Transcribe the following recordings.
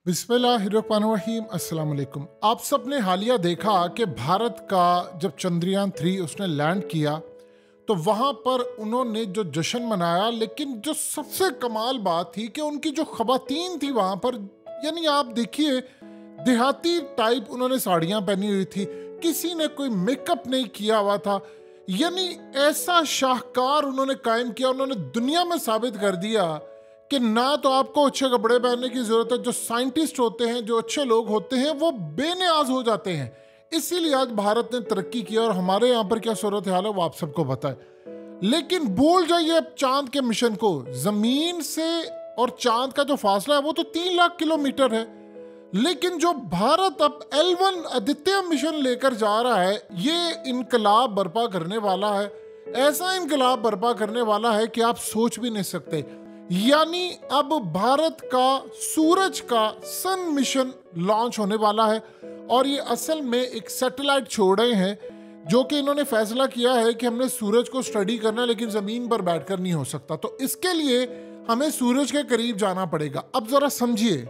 बिस्मिल्लाहिर्रहमानिर्रहीम अस्सलाम वालेकुम। आप सब ने हालिया देखा कि भारत का जब चंद्रयान-3 उसने लैंड किया तो वहाँ पर उन्होंने जो जश्न मनाया, लेकिन जो सबसे कमाल बात थी कि उनकी जो ख़वातीन थी वहाँ पर, यानी आप देखिए देहाती टाइप उन्होंने साड़ियाँ पहनी हुई थी, किसी ने कोई मेकअप नहीं किया हुआ था। यानी ऐसा शाहकार उन्होंने कायम किया, उन्होंने दुनिया में साबित कर दिया कि ना तो आपको अच्छे कपड़े पहनने की जरूरत है। जो साइंटिस्ट होते हैं, जो अच्छे लोग होते हैं, वो बेनियाज हो जाते हैं। इसीलिए आज भारत ने तरक्की की और हमारे यहाँ पर क्या सूरत हाल है वो आप सबको पता है। लेकिन भूल जाइए अब चांद के मिशन को। जमीन से और चांद का जो फासला है वो तो 3 लाख किलोमीटर है, लेकिन जो भारत अब L1 आदित्य मिशन लेकर जा रहा है, ये इनकलाब बर्पा करने वाला है। ऐसा इनकलाब बर्पा करने वाला है कि आप सोच भी नहीं सकते। यानी अब भारत का सूरज का सन मिशन लॉन्च होने वाला है और ये असल में एक सैटेलाइट छोड़ रहे हैं, जो कि इन्होंने फैसला किया है कि हमने सूरज को स्टडी करना है, लेकिन जमीन पर बैठकर नहीं हो सकता। तो इसके लिए हमें सूरज के करीब जाना पड़ेगा। अब जरा समझिए,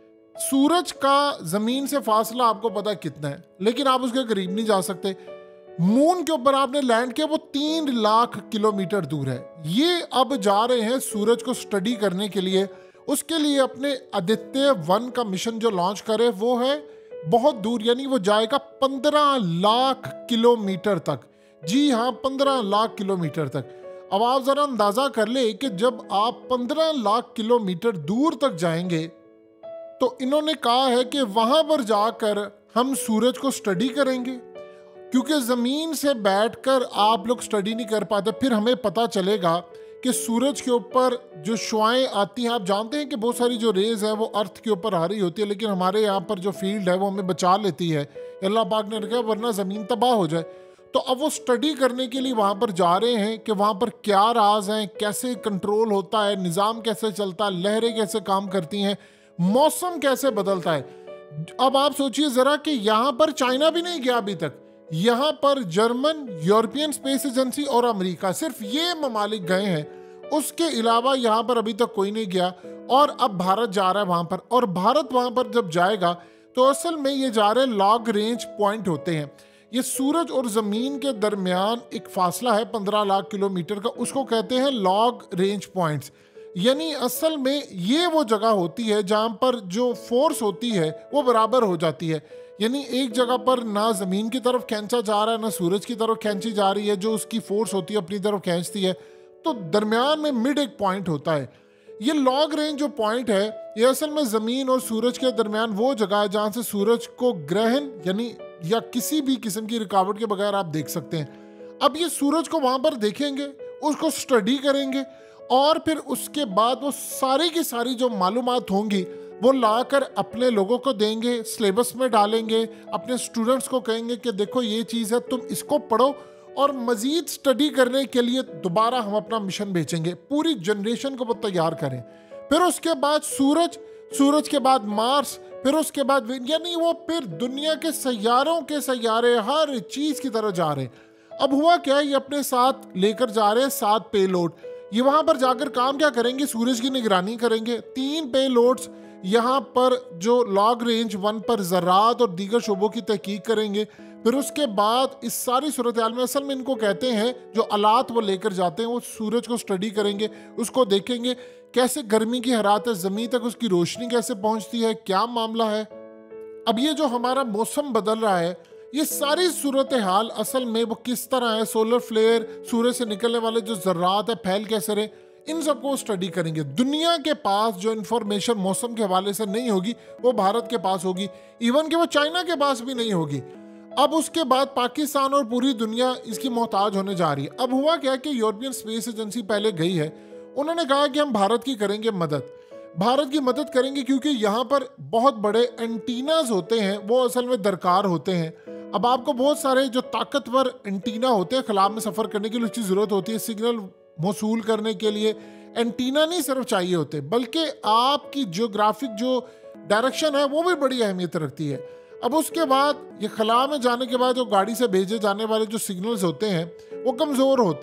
सूरज का जमीन से फासला आपको पता है कितना है, लेकिन आप उसके करीब नहीं जा सकते। मून के ऊपर आपने लैंड किया, वो 3 लाख किलोमीटर दूर है। ये अब जा रहे हैं सूरज को स्टडी करने के लिए। उसके लिए अपने आदित्य-1 का मिशन जो लॉन्च करे वो है बहुत दूर, यानी वो जाएगा 15 लाख किलोमीटर तक। जी हाँ, 15 लाख किलोमीटर तक। अब आप जरा अंदाजा कर ले कि जब आप 15 लाख किलोमीटर दूर तक जाएंगे तो इन्होंने कहा है कि वहां पर जाकर हम सूरज को स्टडी करेंगे, क्योंकि ज़मीन से बैठकर आप लोग स्टडी नहीं कर पाते। फिर हमें पता चलेगा कि सूरज के ऊपर जो शुआएं आती हैं, आप जानते हैं कि बहुत सारी जो रेज़ है वो अर्थ के ऊपर आ रही होती है, लेकिन हमारे यहाँ पर जो फील्ड है वो हमें बचा लेती है। अल्लाह पाक ने रखा, वरना ज़मीन तबाह हो जाए। तो अब वो स्टडी करने के लिए वहाँ पर जा रहे हैं कि वहाँ पर क्या राज हैं, कैसे कंट्रोल होता है, निज़ाम कैसे चलता है, लहरें कैसे काम करती हैं, मौसम कैसे बदलता है। अब आप सोचिए ज़रा कि यहाँ पर चाइना भी नहीं गया अभी तक। यहाँ पर जर्मन, यूरोपियन स्पेस एजेंसी और अमेरिका, सिर्फ ये ममालिक गए हैं। उसके अलावा यहाँ पर अभी तक कोई नहीं गया और अब भारत जा रहा है वहाँ पर। और भारत वहाँ पर जब जाएगा तो असल में ये जा रहे लॉन्ग रेंज पॉइंट होते हैं। ये सूरज और ज़मीन के दरमियान एक फासला है 15 लाख किलोमीटर का, उसको कहते हैं लॉन्ग रेंज पॉइंट्स। यानी असल में ये वो जगह होती है जहाँ पर जो फोर्स होती है वो बराबर हो जाती है। यानी एक जगह पर ना ज़मीन की तरफ खींचा जा रहा है, ना सूरज की तरफ खींची जा रही है, जो उसकी फोर्स होती है अपनी तरफ खींचती है। तो दरमियान में मिड एक पॉइंट होता है। ये लॉन्ग रेंज जो पॉइंट है, ये असल में ज़मीन और सूरज के दरमियान वो जगह है जहाँ से सूरज को ग्रहण यानी या किसी भी किस्म की रुकावट के बगैर आप देख सकते हैं। अब ये सूरज को वहाँ पर देखेंगे, उसको स्टडी करेंगे और फिर उसके बाद वो सारी की सारी जो मालूमात होंगी वो लाकर अपने लोगों को देंगे, सिलेबस में डालेंगे, अपने स्टूडेंट्स को कहेंगे कि देखो ये चीज़ है, तुम इसको पढ़ो और मज़ीद स्टडी करने के लिए दोबारा हम अपना मिशन भेजेंगे। पूरी जनरेशन को वो तैयार करें। फिर उसके बाद सूरज, सूरज के बाद मार्स, फिर उसके बाद यानी वो फिर दुनिया के सैयारों के सैयारे हर चीज़ की तरफ जा रहे हैं। अब हुआ क्या, ये अपने साथ लेकर जा रहे हैं 7 पेलोड। ये वहाँ पर जाकर काम क्या करेंगे, सूरज की निगरानी करेंगे। 3 पेलोड्स यहाँ पर जो लॉन्ग रेंज 1 पर ज़रात और दीगर शोबों की तहकीक करेंगे। फिर उसके बाद इस सारी सूरत हाल में असल में इनको कहते हैं जो आलात वो लेकर जाते हैं, वो सूरज को स्टडी करेंगे, उसको देखेंगे कैसे गर्मी की हरारत है, ज़मीन तक उसकी रोशनी कैसे पहुँचती है, क्या मामला है। अब ये जो हमारा मौसम बदल रहा है, ये सारी सूरत हाल असल में वो किस तरह है, सोलर फ्लेयर, सूरज से निकलने वाले जो ज़र्रात है फैल कैसे रहे, इन सबको स्टडी करेंगे। दुनिया के पास जो इन्फॉर्मेशन मौसम के हवाले से नहीं होगी वो भारत के पास होगी, इवन कि वो चाइना के पास भी नहीं होगी। अब उसके बाद पाकिस्तान और पूरी दुनिया इसकी मोहताज होने जा रही है। अब हुआ क्या कि यूरोपियन स्पेस एजेंसी पहले गई है, उन्होंने कहा कि हम भारत की करेंगे मदद, भारत की मदद करेंगे क्योंकि यहाँ पर बहुत बड़े एंटीनाज होते हैं, वो असल में दरकार होते हैं। अब आपको बहुत सारे जो ताकतवर एंटीना होते हैं खला में सफ़र करने के लिए उसकी ज़रूरत होती है। सिग्नल मौसूल करने के लिए एंटीना नहीं सिर्फ चाहिए होते, बल्कि आपकी जियोग्राफिक जो डायरेक्शन है वो भी बड़ी अहमियत रखती है। अब उसके बाद ये खला में जाने के बाद जो गाड़ी से भेजे जाने वाले जो सिग्नल्स होते हैं वो कमज़ोर होते हैं,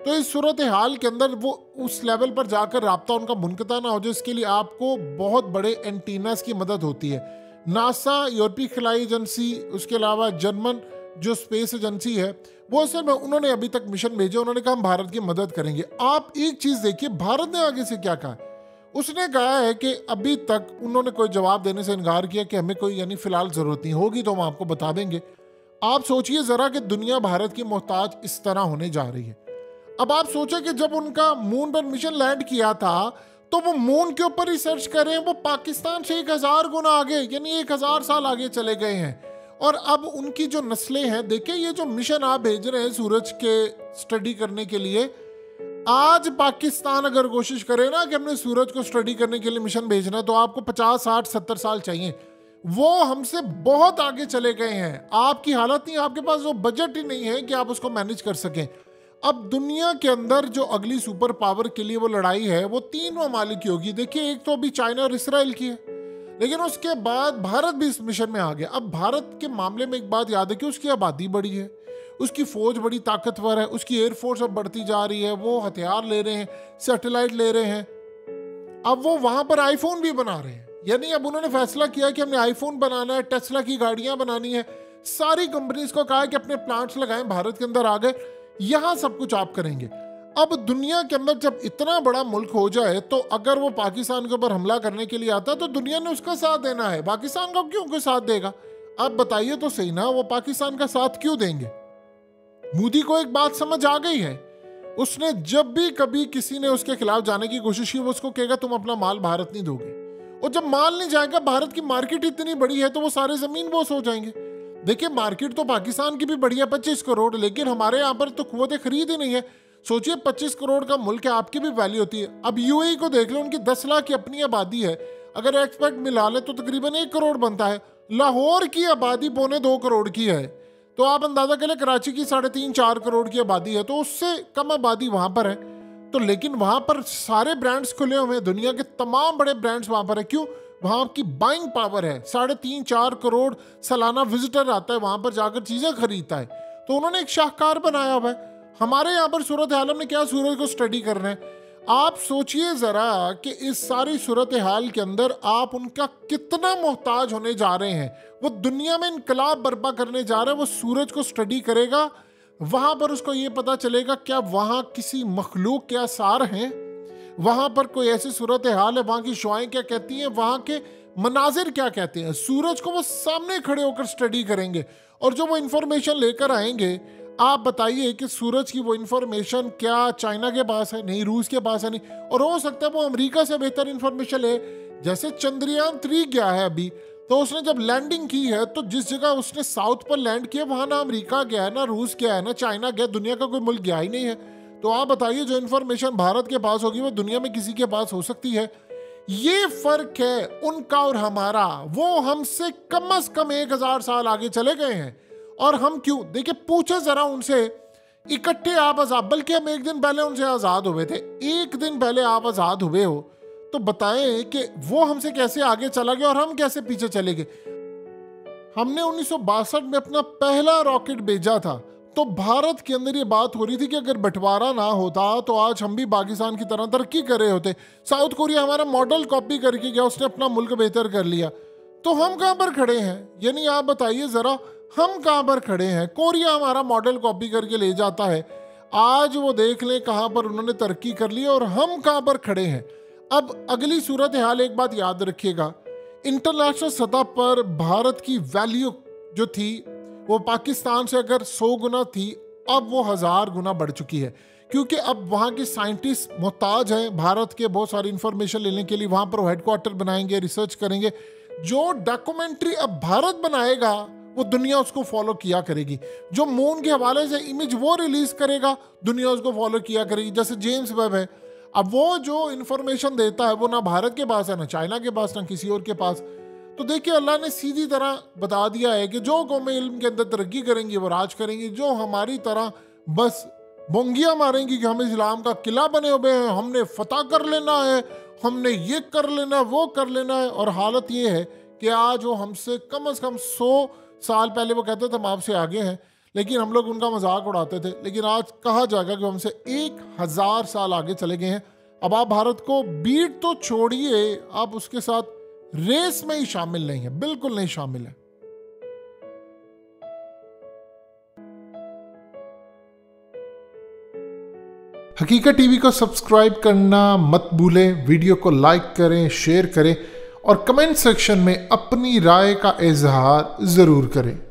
तो इस सूरत हाल के अंदर वो उस लेवल पर जाकर राब्ता उनका मुनक़ता ना हो जाए, इसके लिए आपको बहुत बड़े एंटीनास की मदद होती है। नासा, यूरोपीय खलाई एजेंसी, उसके अलावा जर्मन जो स्पेस एजेंसी है, वो असल में उन्होंने अभी तक मिशन भेजे। उन्होंने कहा हम भारत की मदद करेंगे। आप एक चीज देखिए, भारत ने आगे से क्या कहा। उसने कहा है कि अभी तक उन्होंने कोई जवाब देने से इनकार किया कि हमें कोई यानी फिलहाल जरूरत नहीं होगी तो हम आपको बता देंगे। आप सोचिए जरा कि दुनिया भारत की मोहताज इस तरह होने जा रही है। अब आप सोचे कि जब उनका मून पर मिशन लैंड किया था तो वो मून के ऊपर ही सर्च करें, वो पाकिस्तान से 1000 गुना आगे यानी 1000 साल आगे चले गए हैं। और अब उनकी जो नस्लें हैं, देखिए ये जो मिशन आप भेज रहे हैं सूरज के स्टडी करने के लिए, आज पाकिस्तान अगर कोशिश करे ना कि हमने सूरज को स्टडी करने के लिए मिशन भेजना है तो आपको 50, 60, 70 साल चाहिए। वो हमसे बहुत आगे चले गए हैं। आपकी हालत नहीं, आपके पास वो बजट ही नहीं है कि आप उसको मैनेज कर सकें। अब दुनिया के अंदर जो अगली सुपर पावर के लिए वो लड़ाई है वो 3 ममालिक की होगी। देखिए एक तो अभी चाइना और इसराइल की है, लेकिन उसके बाद भारत भी इस मिशन में आ गया। अब भारत के मामले में एक बात याद है कि उसकी आबादी बड़ी है, उसकी फौज बड़ी ताकतवर है, उसकी एयरफोर्स अब बढ़ती जा रही है, वो हथियार ले रहे हैं, सैटेलाइट ले रहे हैं। अब वो वहां पर आईफोन भी बना रहे हैं, यानी अब उन्होंने फैसला किया कि हमने आईफोन बनाना है, टेस्ला की गाड़ियां बनानी है। सारी कंपनीज को कहा कि अपने प्लांट्स लगाएं, भारत के अंदर आ गए, यहां सब कुछ आप करेंगे। अब दुनिया के अंदर जब इतना बड़ा मुल्क हो जाए तो अगर वो पाकिस्तान के ऊपर हमला करने के लिए आता है तो दुनिया ने उसका साथ देना है। पाकिस्तान का क्यों कोई साथ देगा? आप बताइए तो सही ना, वो पाकिस्तान का साथ क्यों देंगे? मोदी को एक बात समझ आ गई है, उसने जब भी कभी किसी ने उसके खिलाफ जाने की कोशिश की वो उसको कहेगा तुम अपना माल भारत नहीं दोगे। और जब माल नहीं जाएगा, भारत की मार्केट इतनी बड़ी है तो वो सारे जमीन बोस हो जाएंगे। देखिए मार्केट तो पाकिस्तान की भी बड़ी है, 25 करोड़, लेकिन हमारे यहाँ पर तो कुव्वत खरीद ही नहीं है। सोचिए 25 करोड़ का मुल्क है, आपकी भी वैल्यू होती है। अब यूएई को देख लो, उनकी 10 लाख की अपनी आबादी है, अगर एक्सपेक्ट मिला ले तो तकरीबन 1 करोड़ बनता है। लाहौर की आबादी 2.25 करोड़ की है, तो आप अंदाजा करें कराची की 3.5-4 करोड़ की आबादी है, तो उससे कम आबादी वहां पर है। तो लेकिन वहां पर सारे ब्रांड्स खुले हुए हैं, दुनिया के तमाम बड़े ब्रांड्स वहां पर है। क्यों? वहां की बाइंग पावर है, 3.5-4 करोड़ सालाना विजिटर आता है, वहां पर जाकर चीजें खरीदता है। तो उन्होंने एक शाहकार बनाया हुआ है। हमारे यहाँ पर सूरत हाल में क्या सूरज को स्टडी कर रहे हैं। आप सोचिए जरा कि इस सारी सूरत हाल के अंदर आप उनका कितना मोहताज होने जा रहे हैं। वो दुनिया में इनकलाब बर्पा करने जा रहे हैं। वो सूरज को स्टडी करेगा, वहां पर उसको ये पता चलेगा क्या वहां किसी मखलूक के आसार हैं, वहां पर कोई ऐसी सूरत हाल है, वहां की शुआएं क्या कहती हैं, वहां के मनाजिर क्या कहते हैं। सूरज को वो सामने खड़े होकर स्टडी करेंगे और जो वो इंफॉर्मेशन लेकर आएंगे, आप बताइए कि सूरज की वो इंफॉर्मेशन क्या चाइना के पास है? नहीं, रूस के पास है नहीं, और हो सकता है वो अमेरिका से बेहतर इंफॉर्मेशन है। जैसे चंद्रयान 3 गया है अभी, तो उसने जब लैंडिंग की है तो जिस जगह उसने साउथ पर लैंड किया वहां ना अमेरिका गया है, ना रूस गया है, ना चाइना गया, दुनिया का कोई मुल्क गया ही नहीं है। तो आप बताइए जो इंफॉर्मेशन भारत के पास होगी वो दुनिया में किसी के पास हो सकती है? ये फर्क है उनका और हमारा। वो हमसे कम से कम 1000 साल आगे चले गए हैं और हम क्यों? देखिए पूछे जरा उनसे, इकट्ठे आप आजाद, बल्कि हम एक दिन पहले उनसे आजाद हुए थे, एक दिन पहले आप आजाद हुए हो, तो बताएं कि वो हमसे कैसे आगे चला गया और हम कैसे पीछे चले गए। हमने 1962 में अपना पहला रॉकेट भेजा था, तो भारत के अंदर ये बात हो रही थी कि अगर बंटवारा ना होता तो आज हम भी पाकिस्तान की तरह तरक्की कर रहे होते। साउथ कोरिया हमारा मॉडल कॉपी करके गया, उसने अपना मुल्क बेहतर कर लिया, तो हम कहां पर खड़े हैं? यानी आप बताइए जरा, हम कहां पर खड़े हैं? कोरिया हमारा मॉडल कॉपी करके ले जाता है, आज वो देख लें कहां पर उन्होंने तरक्की कर ली और हम कहां पर खड़े हैं। अब अगली सूरत हाल एक बात याद रखिएगा, इंटरनेशनल सतह पर भारत की वैल्यू जो थी वो पाकिस्तान से अगर 100 गुना थी, अब वो 1000 गुना बढ़ चुकी है, क्योंकि अब वहाँ के साइंटिस्ट मोहताज हैं भारत के बहुत सारी इंफॉर्मेशन लेने के लिए। वहाँ पर वो हेडक्वार्टर बनाएंगे, रिसर्च करेंगे। जो डॉक्यूमेंट्री अब भारत बनाएगा वो दुनिया उसको फॉलो किया करेगी। जो मून के हवाले से इमेज वो रिलीज करेगा, दुनिया उसको फॉलो किया करेगी। जैसे जेम्स वेब है, अब वो जो इंफॉर्मेशन देता है वो ना भारत के पास है, ना चाइना के पास, ना किसी और के पास। तो देखिए अल्लाह ने सीधी तरह बता दिया है कि जो कौमें इल्म के अंदर तरक्की करेंगी वो राज करेंगी, जो हमारी तरह बस बोंगियां मारेंगी कि हम इस्लाम का किला बने हुए हैं, हमने फतह कर लेना है, हमने ये कर लेना है, वो कर लेना है। और हालत ये है कि आज वो हमसे कम से कम 100 साल पहले वो कहते थे हम आपसे आगे हैं, लेकिन हम लोग उनका मजाक उड़ाते थे। लेकिन आज कहा जाएगा कि हमसे 1000 साल आगे चले गए हैं। अब आप भारत को बीट तो छोड़िए, आप उसके साथ रेस में ही शामिल नहीं है, बिल्कुल नहीं शामिल है। हकीकत टीवी को सब्सक्राइब करना मत भूलें, वीडियो को लाइक करें, शेयर करें और कमेंट सेक्शन में अपनी राय का इजहार जरूर करें।